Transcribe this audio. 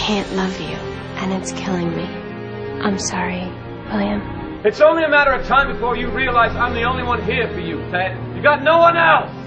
can't love you, and it's killing me. I'm sorry, William. It's only a matter of time before you realize I'm the only one here for you, Ted. You got no one else!